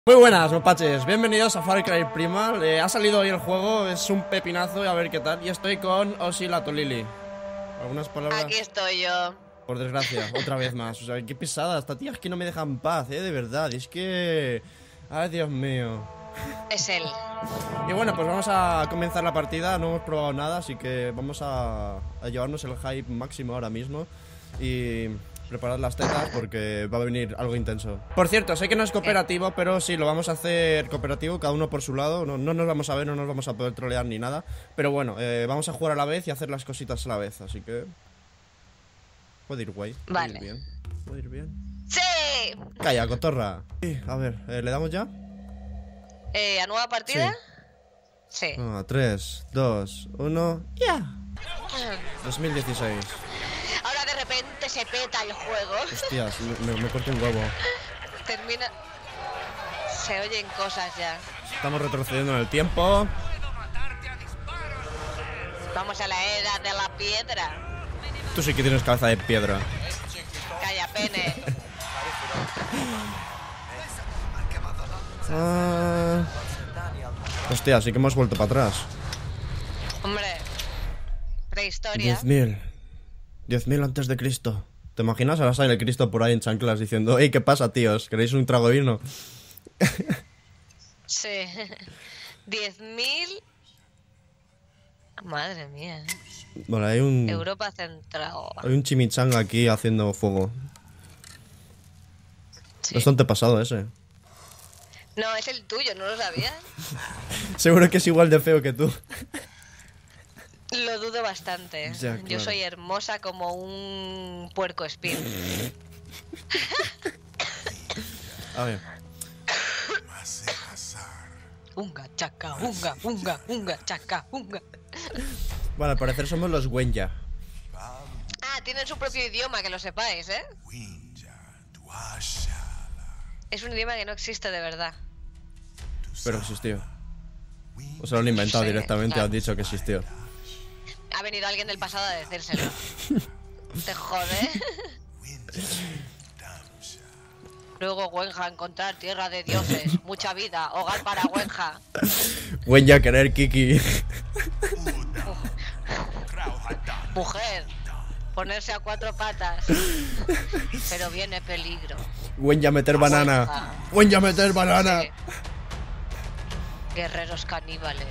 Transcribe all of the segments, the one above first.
Muy buenas, mapaches, bienvenidos a Far Cry Primal. Ha salido hoy el juego, es un pepinazo, a ver qué tal. Y estoy con Osi la Tolili. ¿Algunas palabras? Aquí estoy yo. Por desgracia, otra vez más. O sea, qué pesada, esta tía es que no me deja en paz, de verdad. Es que... Ay, Dios mío. Es él. Y bueno, pues vamos a comenzar la partida, no hemos probado nada, así que vamos a llevarnos el hype máximo ahora mismo. Y... preparad las tetas porque va a venir algo intenso. Por cierto, sé que no es cooperativo, pero sí, lo vamos a hacer cooperativo, cada uno por su lado. No nos vamos a ver, no nos vamos a poder trolear ni nada. Pero bueno, vamos a jugar a la vez y hacer las cositas a la vez, así que... puede ir guay. Vale. Puede ir bien. Puede ir bien. ¡Sí! Calla, cotorra. Sí, a ver, ¿le damos ya? ¿A nueva partida? Sí. 3, 2, 1... ¡Ya! 2016. Ahora de repente se peta el juego. Hostias, me corto un huevo. Termina... Se oyen cosas ya. Estamos retrocediendo en el tiempo. Vamos a la era de la piedra. Tú sí que tienes cabeza de piedra. Calla, pene. Hostia, sí que hemos vuelto para atrás. Hombre. Prehistoria. 10.000 antes de Cristo. ¿Te imaginas? Ahora sale el Cristo por ahí en chanclas diciendo: "Ey, ¿qué pasa, tíos? ¿Queréis un trago de vino?" Sí. 10.000. Madre mía. Vale, hay un... Europa Central. hay un chimichanga aquí haciendo fuego. Sí. Bastante pasado ese. No, es el tuyo, ¿no lo sabías? Seguro que es igual de feo que tú. Lo dudo bastante. Ya, claro. Yo soy hermosa como un puerco espín. A ver. Unga, chaca, unga, unga, unga, chaca, unga. Vale, al parecer somos los Wenya. Ah, tienen su propio idioma, que lo sepáis, ¿eh? Es un idioma que no existe de verdad. Pero existió. O se lo han inventado Sí, directamente, claro. han dicho que existió. Ha venido alguien del pasado a decírselo. Te jode. Luego Wenja, encontrar tierra de dioses, mucha vida, hogar para Wenja. Wenya querer Kiki. Mujer, ponerse a cuatro patas. Pero viene peligro. Wenya meter banana. Wenya meter banana. Sí. Guerreros caníbales.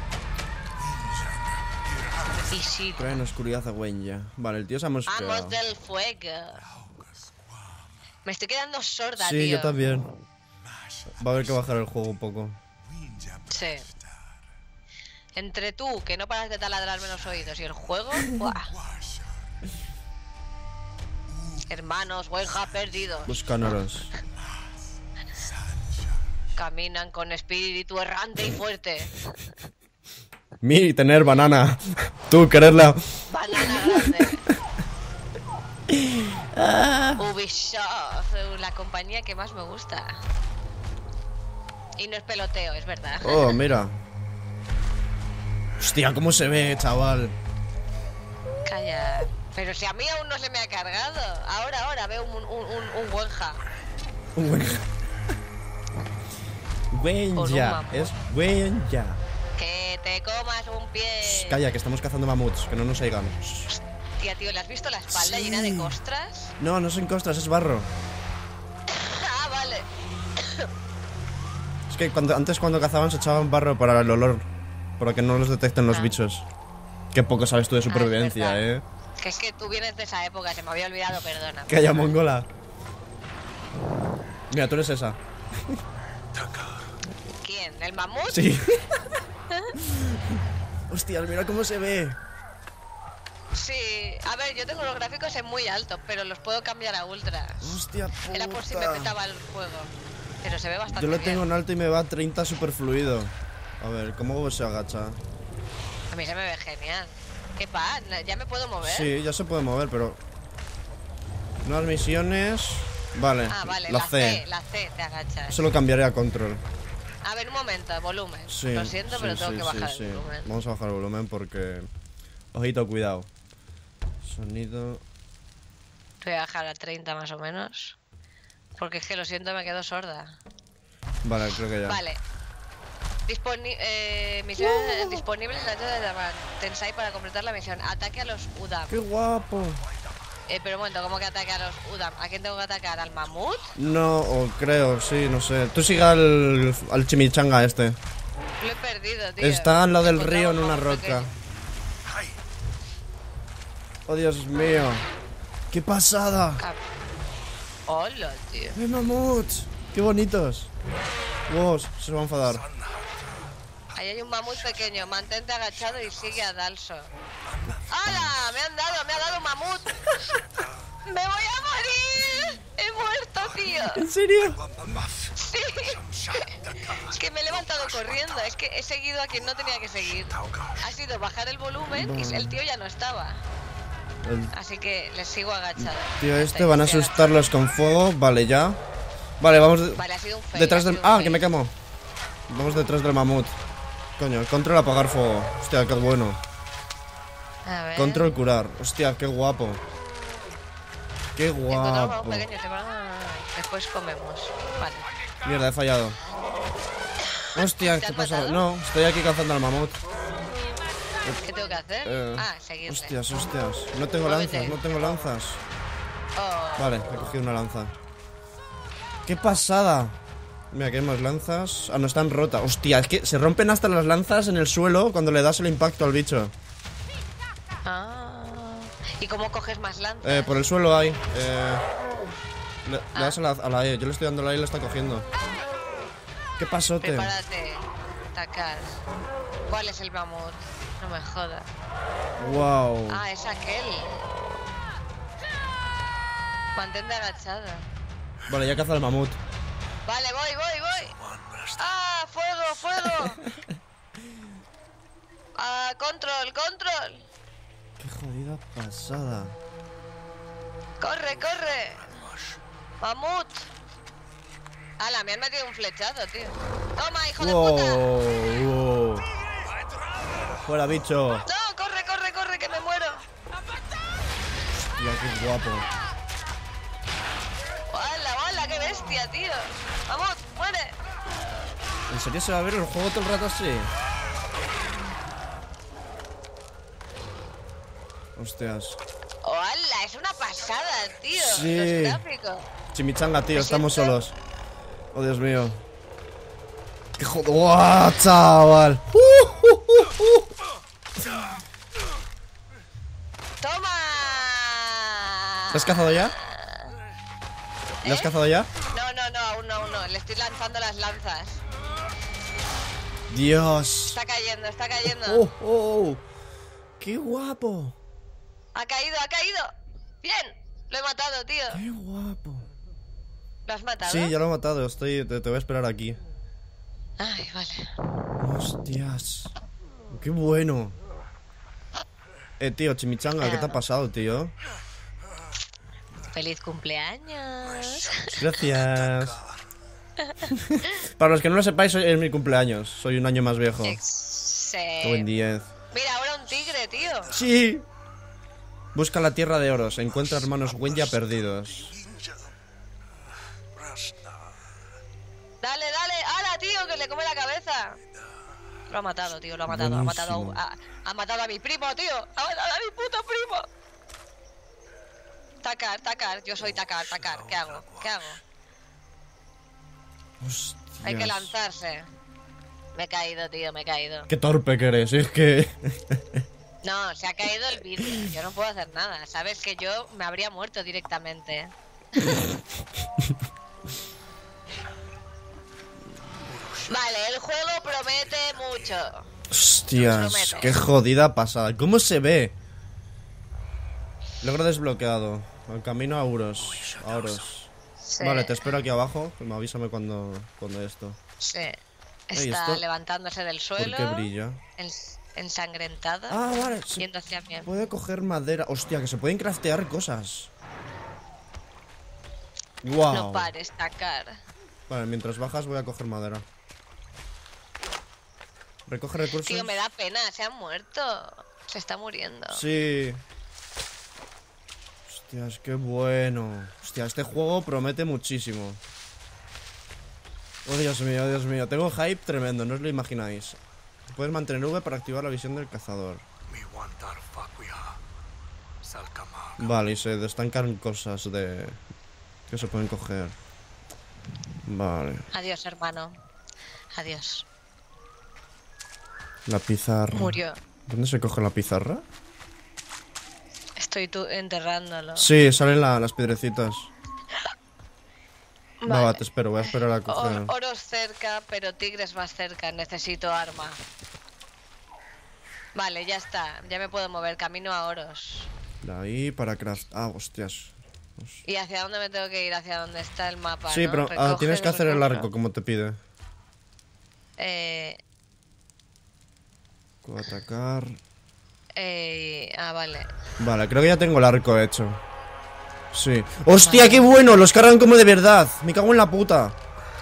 Y sí, Traen oscuridad a Wenya. Vale, el tío se ha mosqueado. amos del fuego. Me estoy quedando sorda, Sí, tío. yo también. Va a haber que bajar el juego un poco. Sí. Entre tú, que no paras de taladrarme los oídos, y el juego, ¡buah! Hermanos, Wenja perdidos. Buscánoros. Caminan con espíritu errante y fuerte. Mi tener banana. Tú quererla. Banana grande. Ubisoft, la compañía que más me gusta. Y no es peloteo, es verdad. Oh, mira. Hostia, cómo se ve, chaval. Calla. Pero si a mí aún no se me ha cargado. Ahora veo un Wenja. Wenya. mamut. Es Wenya. Que te comas un pie. Calla, que estamos cazando mamuts, que no nos oigan. Tía, tío, ¿le has visto la espalda Sí. llena de costras? No, no son costras, es barro. Ah, vale. Es que antes cuando cazaban se echaban barro para el olor. Para que no los detecten los Ah. bichos. Qué poco sabes tú de supervivencia, verdad. Que es que tú vienes de esa época, se me había olvidado, perdona. Calla, mongola. Mira, tú eres esa. ¿Quién? ¿El mamut? Sí. Hostias, mira cómo se ve. Sí. A ver, yo tengo los gráficos en muy alto, pero los puedo cambiar a ultra. Hostia puta. Era por si me petaba el juego. Pero se ve bastante Yo lo bien. tengo en alto y me va a 30 super fluido. A ver, ¿cómo se agacha? A mí se me ve genial. ¿Qué pasa? ¿Ya me puedo mover? Sí, ya se puede mover, pero... Nuevas misiones... Vale, Ah, vale, la C. La C te agachas. Eso lo cambiaré a control. A ver, un momento, volumen. Sí, Lo siento, sí, pero tengo sí, que bajar el volumen. Vamos a bajar el volumen porque... Ojito, cuidado. Sonido... Voy a bajar a 30 más o menos. Porque es que lo siento, me quedo sorda. Vale, creo que ya. Vale. Misión disponible en la tienda de Daman. Tensai para completar la misión. Ataque a los Udam. ¡Qué guapo! Pero un momento, ¿cómo que ataque a los Udam? ¿A quién tengo que atacar? ¿Al mamut? No, o creo, sí, no sé. Tú siga al chimichanga este. Lo he perdido, tío. Está al lado del Encontraba río un en una mamut roca. pequeño. Oh, Dios mío. ¡Qué pasada! Hola, tío. ¡Qué mamuts! ¡Qué bonitos! Wow, se va a enfadar. Ahí hay un mamut pequeño. Mantente agachado y sigue a Dalso. ¡Hala! Me ha dado un mamut. ¡Me voy a morir! ¡He muerto, tío! ¿En serio? Sí. Es que me he levantado corriendo. Es que he seguido a quien no tenía que seguir. Ha sido bajar el volumen y el tío ya no estaba. Así que les sigo agachado. Tío, este van a asustarlos con fuego. Vale, ya. Vale, vamos Vale, ha sido un fail, detrás ha del... sido un Ah, fail. que me quemo. Vamos detrás del mamut. Coño, control apagar fuego. Hostia, qué bueno. A ver. Control curar. Hostia, qué guapo. Qué Encontramos a un guapo. pequeño. Después comemos. Vale. Mierda, he fallado. Hostia, ¿Te ¿qué has pasa? matado? No, estoy aquí cazando al mamut. ¿Qué tengo que hacer? Seguirle. Hostias. No tengo Muévete. lanzas, no tengo lanzas. Oh. Vale, he cogido una lanza. ¡Qué pasada! Mira, que hay más lanzas. Ah, no, están rotas. Hostia, es que se rompen hasta las lanzas en el suelo cuando le das el impacto al bicho. Ah. ¿Y cómo coges más lanzas? Por el suelo hay. Le das a la E. Yo le estoy dando la E y la está cogiendo. ¿Qué pasote? Prepárate. Atacar. ¿Cuál es el mamut? No me jodas. Wow. Ah, es aquel. Mantente agachada. Vale, ya caza el mamut. Vale, voy. ¡Ah, fuego! ¡Ah, control! Qué jodida pasada. ¡Corre! ¡Mamut! ¡Hala, me han metido un flechazo, tío! ¡Toma, hijo de puta! Wow. Fuera, bicho. ¡No, corre, que me muero! Hostia, qué guapo. ¡Hala, qué bestia, tío! ¡Mamut, muere! ¿En serio se va a ver el juego todo el rato así? Hostias. ¡Hala! Es una pasada, tío. Sí. Los gráficos. Chimichanga, tío, Me estamos siento- solos. Oh, Dios mío. ¡Qué joder! ¡Guau, chaval! ¡Toma! ¿Lo has cazado ya? ¿Lo has cazado ya? No, aún no. Le estoy lanzando las lanzas. ¡Dios! Está cayendo. ¡Oh, oh! ¡Qué guapo! Ha caído. Bien, lo he matado, tío. ¡Qué guapo! ¿Lo has matado? Sí, ya lo he matado. Te voy a esperar aquí. Ay, vale. ¡Hostias! ¡Qué bueno! Tío, Chimichanga, ¿qué te ha pasado, tío? ¡Feliz cumpleaños! Gracias. Para los que no lo sepáis, es mi cumpleaños. Soy un año más viejo. Sí. Estuve en 10. Mira, ahora un tigre, tío. ¡Sí! Busca la tierra de oro. Se encuentra hermanos Wenja perdidos. Dale. ¡Hala, tío! Que le come la cabeza. Lo ha matado, tío. Lo ha matado. Buenísimo. Ha matado a mi primo, tío. Ha matado a mi puto primo. Tacar. Yo soy Tacar. ¿Qué hago? Hostias. Hay que lanzarse. Me he caído, tío. Qué torpe que eres. Es que... No, se ha caído el vídeo. Yo no puedo hacer nada. Sabes que yo me habría muerto directamente. Vale, el juego promete mucho. Hostias, Prometo. qué jodida pasada. ¿Cómo se ve? Logro desbloqueado. El camino a Auros. Sí, Vale, te espero aquí abajo. Me avísame cuando esto. sí. Ey, Está esto- levantándose del ¿Por suelo. qué brilla? Ensangrentada. Ah, vale. Se Yendo hacia mí. puede coger madera. Hostia, que se pueden craftear cosas. Wow. No pares, Tacar. Vale, mientras bajas voy a coger madera. Recoge recursos. Tío, me da pena. Se ha muerto. Se está muriendo. Sí. Hostias, qué bueno. Hostia, este juego promete muchísimo. Oh, Dios mío, Dios mío. Tengo hype tremendo, no os lo imagináis. Puedes mantener V para activar la visión del cazador. Vale, y se destancan cosas de... que se pueden coger. Vale. Adiós, hermano. Adiós. La pizarra. Murió. ¿Dónde se coge la pizarra? Estoy enterrándolo. Sí, salen las piedrecitas. Vale. Va, te espero, voy a esperar a coger. Oros cerca, pero tigres más cerca. Necesito arma. Vale, ya está. Ya me puedo mover. Camino a oros. De ahí para craft. Ah, hostias. ¿Y hacia dónde me tengo que ir? Hacia dónde está el mapa, Sí, ¿no? pero tienes que hacer el arco como te pide. Atacar. Vale. Vale, creo que ya tengo el arco hecho. Sí. ¡Hostia, qué bueno! Los cargan como de verdad. Me cago en la puta.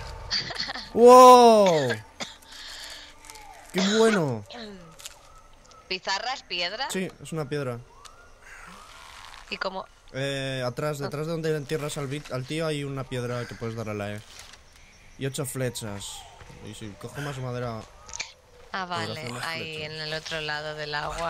¡Wow! ¡Qué bueno! ¿Pizarra es piedra? Sí, es una piedra. ¿Y cómo? Atrás, detrás de donde entierras al tío hay una piedra que puedes dar a la E. Y 8 flechas. Y si cojo más madera... Ah, vale, ahí en el otro lado del agua.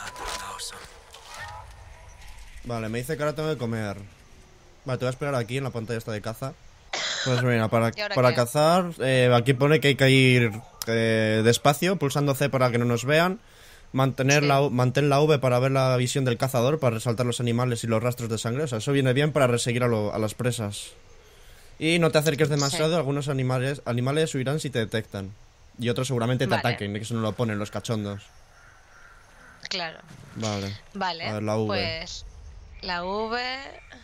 Vale, me dice que ahora tengo que comer. Vale, te voy a esperar aquí en la pantalla esta de caza. Pues mira, para cazar, aquí pone que hay que ir despacio, pulsando C para que no nos vean. Mantén la V para ver la visión del cazador, para resaltar los animales y los rastros de sangre. O sea, eso viene bien para reseguir a las presas. Y no te acerques demasiado, algunos animales huirán si te detectan. Y otros seguramente te ataquen, que eso no lo ponen los cachondos. Claro. Vale. A ver, la V. Pues la V...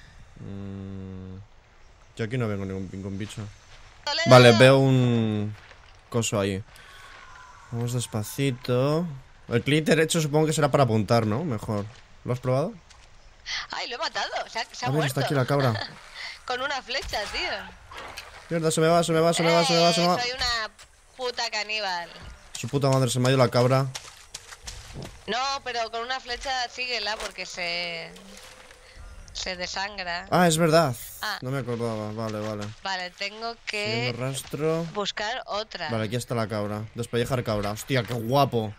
Yo aquí no veo ningún bicho. Vale, veo un coso ahí. Vamos despacito. El clic derecho supongo que será para apuntar, ¿no? Mejor. ¿Lo has probado? ¡Ay, lo he matado! Se ha muerto. Está aquí la cabra. Con una flecha, tío. Mierda, se me va. Soy una puta caníbal. Su puta madre, se me ha ido la cabra. No, pero con una flecha síguela porque se desangra. Ah, es verdad. No me acordaba. Vale. Vale, tengo que rastro. buscar otra. Vale, aquí está la cabra. Despellejar cabra. Hostia, qué guapo.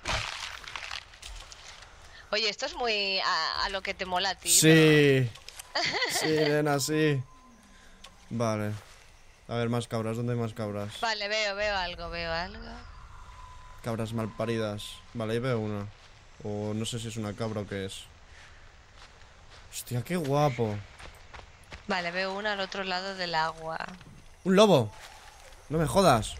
Oye, esto es muy a lo que te mola a ti. Sí. ¿No? Sí, nena, sí. Vale. A ver, más cabras. ¿Dónde hay más cabras? Vale, veo algo. Cabras malparidas. Vale, ahí veo una. O no sé si es una cabra o qué es. Hostia, qué guapo. Vale, veo una al otro lado del agua. ¡Un lobo! No me jodas.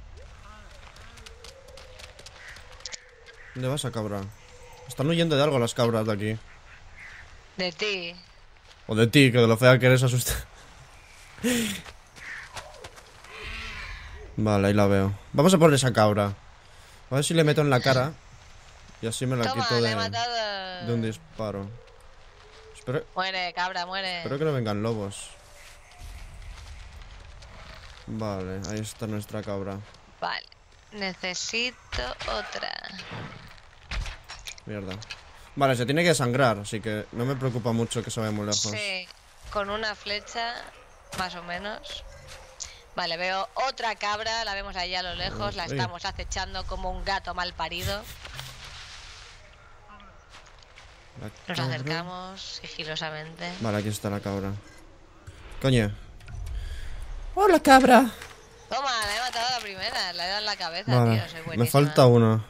¿Dónde vas a cabra? Están huyendo de algo las cabras de aquí. De ti. O de ti, que de lo fea que eres asusta. Vale, ahí la veo. Vamos a por esa cabra. A ver si le meto en la cara. Y así me la quito de un disparo. Espero... Muere, cabra, muere. Espero que no vengan lobos. Vale, ahí está nuestra cabra. Vale, necesito otra. Mierda. Vale, se tiene que sangrar, así que no me preocupa mucho que se vaya muy lejos. Sí, con una flecha, más o menos. Vale, veo otra cabra, la vemos allá a lo lejos, la estamos acechando como un gato mal parido. Nos acercamos sigilosamente. Vale, aquí está la cabra. Coño. ¡Hola, cabra! Toma, la he matado a la primera, la he dado en la cabeza, vale, tío, soy buenísima. me falta una.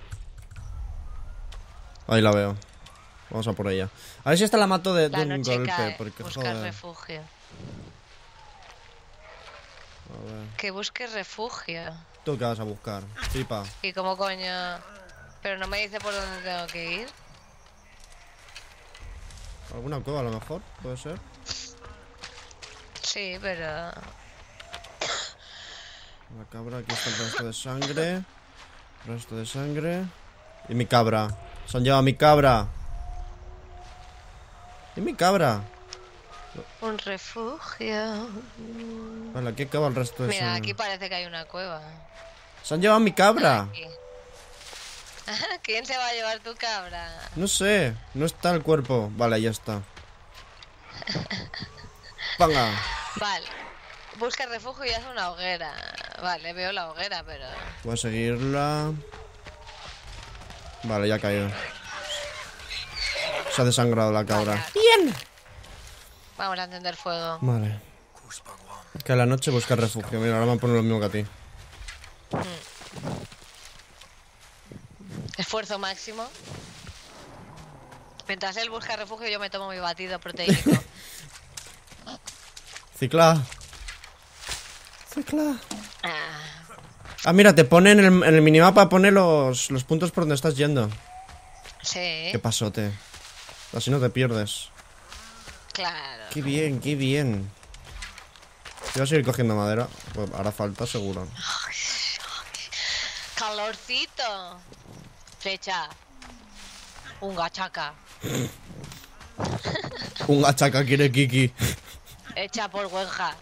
Ahí la veo. Vamos a por ella. A ver si esta la mato de un golpe. Cae. Porque, buscar refugio. A ver. Que busques refugio. ¿Tú qué vas a buscar? Flipa. ¿Y cómo coño? Pero no me dice por dónde tengo que ir. ¿Alguna cueva a lo mejor? ¿Puede ser? Sí, pero... La cabra, aquí está el resto de sangre. Resto de sangre. Y mi cabra. Se han llevado mi cabra. ¿Y mi cabra? Un refugio. Vale, aquí acaba el resto de Mira, sangre. aquí parece que hay una cueva. Se han llevado mi cabra. Aquí. ¿Quién se va a llevar tu cabra? No sé, no está el cuerpo. Vale, ya está. Venga. Vale. Busca refugio y haz una hoguera. Vale, veo la hoguera, pero... Voy a seguirla. Vale, ya ha caído. Se ha desangrado la cabra. ¡Bien! Vamos a encender fuego. Vale. Que a la noche busca refugio. Mira, ahora me poner lo mismo que a ti. Esfuerzo máximo. Mientras él busca refugio, yo me tomo mi batido proteínico. Cicla. Cicla. Ah, mira, te pone en el minimapa, pone los puntos por donde estás yendo. Sí. Qué pasote. Así no te pierdes. Claro. Qué bien, qué bien. Voy a seguir cogiendo madera. Pues hará falta, seguro. Calorcito. Flecha. Un gachaca. Un gachaca quiere Kiki. Hecha por Wenja.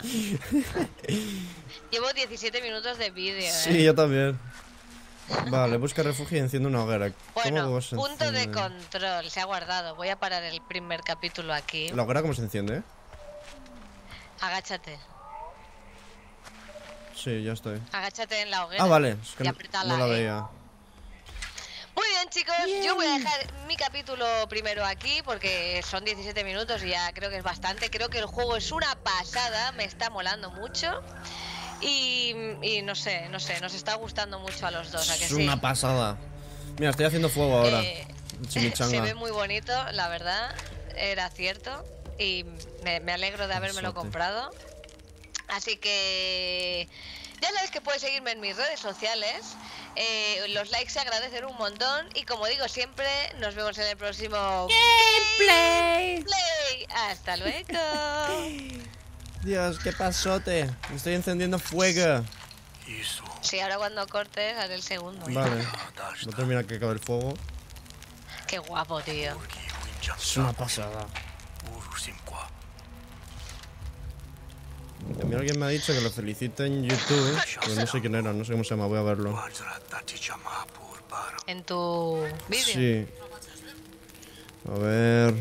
Llevo 17 minutos de vídeo. Sí, yo también. Vale, busca refugio y enciende una hoguera. Bueno, punto de control. Se ha guardado. Voy a parar el primer capítulo aquí. ¿La hoguera cómo se enciende? Agáchate. Sí, ya estoy. Agáchate en la hoguera. Ah, vale. Es que no la veía. Muy bien, chicos, yo voy a dejar mi capítulo primero aquí porque son 17 minutos y ya creo que es bastante. Creo que el juego es una pasada, me está molando mucho y no sé, nos está gustando mucho a los dos, ¿a que sí? Es una pasada. Mira, estoy haciendo fuego ahora. Se ve muy bonito, la verdad, era cierto y me alegro de habérmelo comprado. Así que ya sabes que puedes seguirme en mis redes sociales. Los likes se agradecen un montón. Y como digo siempre, nos vemos en el próximo Gameplay. Hasta luego. Dios, qué pasote. Estoy encendiendo fuego. Sí, ahora cuando cortes haré el segundo. Vale. No termina que acabe el fuego. Qué guapo, tío. Es una pasada. A mí alguien me ha dicho que lo felicite en YouTube, pero no sé quién era, no sé cómo se llama, voy a verlo. ¿En tu vídeo? Sí. A ver...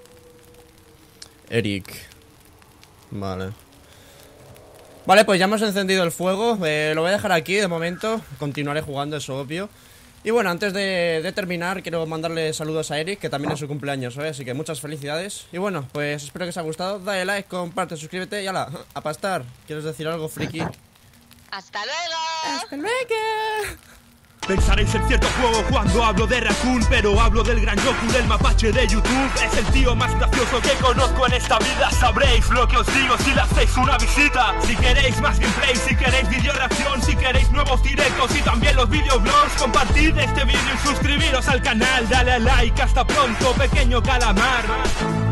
Eric. Vale. Vale, pues ya hemos encendido el fuego, lo voy a dejar aquí de momento, continuaré jugando, eso obvio. Y bueno, antes de terminar, quiero mandarle saludos a Eric, que también es su cumpleaños hoy, así que muchas felicidades. Y bueno, pues espero que os haya gustado. Dale like, comparte, suscríbete y ala, a pastar. ¿Quieres decir algo, friki? ¡Hasta luego! ¡Hasta luego! Pensaréis en cierto juego cuando hablo de Raccoon, pero hablo del gran Goku del mapache de YouTube. Es el tío más gracioso que conozco en esta vida. Sabréis lo que os digo si le hacéis una visita. Si queréis más gameplay, si queréis video reacción, si queréis nuevos directos y también los videoblogs, compartid este vídeo y suscribiros al canal. Dale a like, hasta pronto, pequeño calamar.